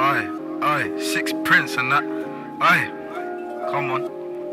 Aye, Six Prince and that. Aye, come on.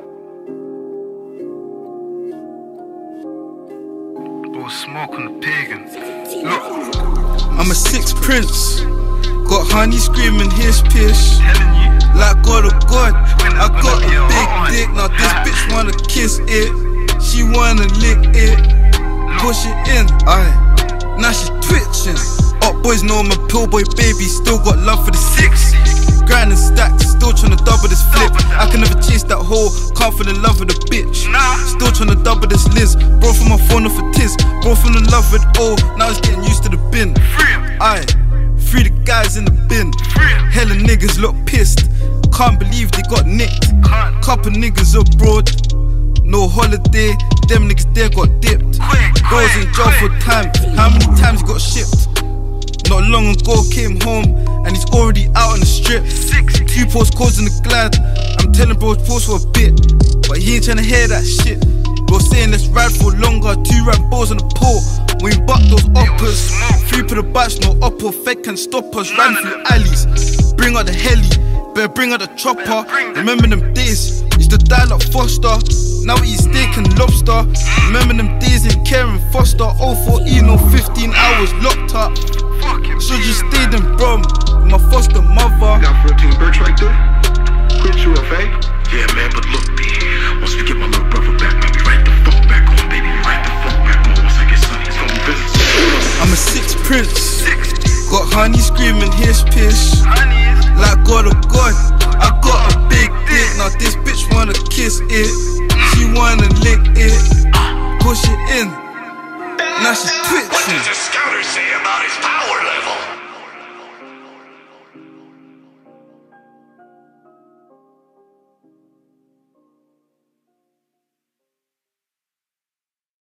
Blow smoke on the pagan. Look, I'm a Six Prince. Got honey screaming his piss. telling you. Like God of God, I got a big dick. Now this bitch wanna kiss it. She wanna lick it. Push it in, aye. Now she twitching. Up boys know I'm a pill boy baby. Still got love for the six. Grinding stacks, still tryna double this flip. I can never chase that hoe, can't fall in love with a bitch. Still tryna double this Liz. Bro from my phone off a tiz. Bro fell in love with O, now he's getting used to the bin. Aye, free the guys in the bin. Hella niggas look pissed. Can't believe they got nicked. Couple niggas abroad, no holiday. Them niggas there got dipped. Bro's in jail for time. How many times he got shipped? Not long ago came home and he's already out on the strip. 2 postcodes in the glad. I'm telling bro pause for a bit, but he ain't tryna hear that shit. Bro saying let's ride for longer. 2 Rambos on the pole. When we buck those uppers, 3 for the batch, no upper. Fed can stop us. Ran through alleys. Bring out the heli, better bring out the chopper. Remember them days, used to die like Foster. Now we eat steak and lobster. Remember them days in Karen Foster. 014 or 15 hours locked up. Should just stayed in Brum, my foster mother. Got 14 birds right there. Quit you a fake? Yeah, man, but look, B. Once we get my little brother back, man, we right the fuck back on, baby. We right the fuck back on. Once I get sunny, it's gonna be business. I'm a Six Prince. Got honey screaming his piss. Like God of God, I got a big dick. Now this bitch wanna kiss it. She wanna lick it. Push it in. Now she's twitching. What does the scouter say about his power level?